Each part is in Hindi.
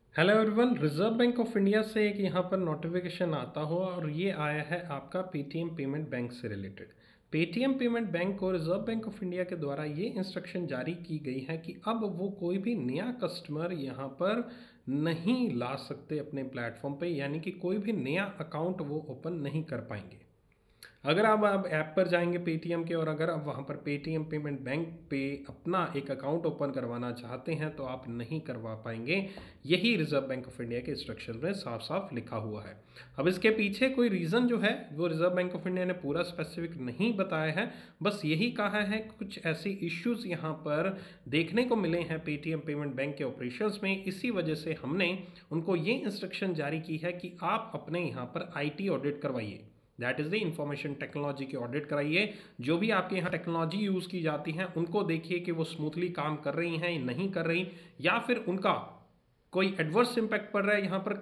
Hello everyone. Reserve Bank of India से एक यहाँ पर नोटिफिकेशन आता हो और ये आया है आपका पेटीएम पेमेंट बैंक से रिलेटेड। पेटीएम पेमेंट बैंक को रिजर्व बैंक ऑफ इंडिया के द्वारा ये इंस्ट्रक्शन जारी की गई है कि अब वो कोई भी नया कस्टमर यहाँ पर नहीं ला सकते अपने प्लेटफॉर्म पे, यानी कि कोई भी नया अकाउंट वो ओपन नहीं कर पाएंगे। अगर आप ऐप पर जाएंगे पेटीएम के और अगर आप वहाँ पर पेटीएम पेमेंट बैंक पे अपना एक अकाउंट ओपन करवाना चाहते हैं तो आप नहीं करवा पाएंगे। यही रिजर्व बैंक ऑफ इंडिया के इंस्ट्रक्शन में साफ साफ लिखा हुआ है। अब इसके पीछे कोई रीज़न जो है वो रिजर्व बैंक ऑफ इंडिया ने पूरा स्पेसिफिक नहीं बताया है, बस यही कहा है कुछ ऐसी इश्यूज यहाँ पर देखने को मिले हैं पेटीएम पेमेंट बैंक के ऑपरेशंस में, इसी वजह से हमने उनको ये इंस्ट्रक्शन जारी की है कि आप अपने यहाँ पर आईटी ऑडिट करवाइए। That is the information technology की ऑडिट कराइए। जो भी आपके यहाँ टेक्नोलॉजी यूज़ की जाती हैं उनको देखिए कि वो स्मूथली काम कर रही हैं या नहीं कर रही, या फिर उनका कोई एडवर्स इम्पैक्ट पड़ रहा है यहाँ पर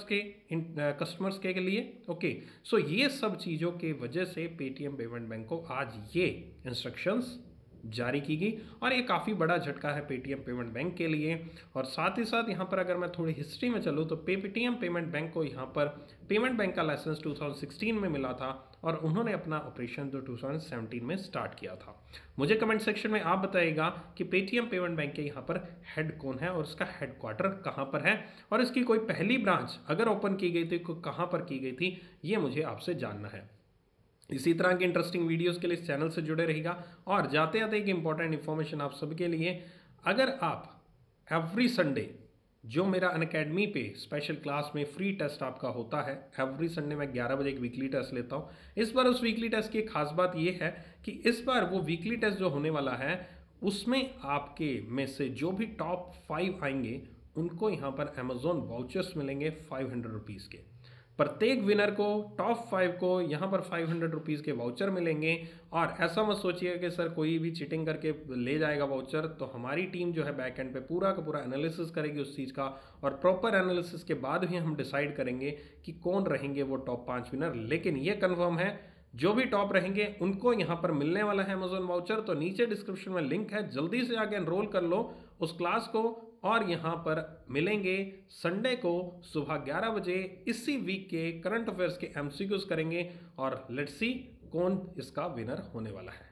कस्टमर्स के लिए। ओके, सो ये सब चीज़ों के वजह से पेटीएम पेमेंट बैंक को आज ये इंस्ट्रक्शंस जारी की गई और ये काफ़ी बड़ा झटका है पेटीएम पेमेंट बैंक के लिए। और साथ ही साथ यहाँ पर अगर मैं थोड़ी हिस्ट्री में चलूँ तो पेटीएम पेमेंट बैंक को यहाँ पर पेमेंट बैंक का लाइसेंस 2016 में मिला था और उन्होंने अपना ऑपरेशन तो 2017 में स्टार्ट किया था। मुझे कमेंट सेक्शन में आप बताइएगा कि पेटीएम पेमेंट बैंक के यहाँ पर हेड कौन है और इसका हेडक्वार्टर कहाँ पर है, और इसकी कोई पहली ब्रांच अगर ओपन की गई थी तो कहाँ पर की गई थी, ये मुझे आपसे जानना है। इसी तरह के इंटरेस्टिंग वीडियोस के लिए इस चैनल से जुड़े रहेगा। और जाते जाते एक इंपॉर्टेंट इन्फॉर्मेशन आप सबके लिए, अगर आप एवरी संडे जो मेरा अनअकैडमी पे स्पेशल क्लास में फ्री टेस्ट आपका होता है, एवरी संडे मैं 11 बजे एक वीकली टेस्ट लेता हूँ। इस बार उस वीकली टेस्ट की एक खास बात ये है कि इस बार वो वीकली टेस्ट जो होने वाला है उसमें आपके में से जो भी टॉप 5 आएंगे उनको यहाँ पर अमेजोन वाउचर्स मिलेंगे 500 रुपीज़ के। प्रत्येक विनर को टॉप 5 को यहाँ पर 500 रुपीज़ के वाउचर मिलेंगे। और ऐसा मत सोचिए कि सर कोई भी चीटिंग करके ले जाएगा वाउचर, तो हमारी टीम जो है बैक एंड पे पूरा का पूरा एनालिसिस करेगी उस चीज़ का, और प्रॉपर एनालिसिस के बाद ही हम डिसाइड करेंगे कि कौन रहेंगे वो टॉप 5 विनर। लेकिन ये कन्फर्म है जो भी टॉप रहेंगे उनको यहाँ पर मिलने वाला है अमेजोन वाउचर। तो नीचे डिस्क्रिप्शन में लिंक है, जल्दी से आके एनरोल कर लो उस क्लास को, और यहाँ पर मिलेंगे संडे को सुबह 11 बजे। इसी वीक के करंट अफेयर्स के एमसीक्यूज करेंगे और लेट्स सी कौन इसका विनर होने वाला है।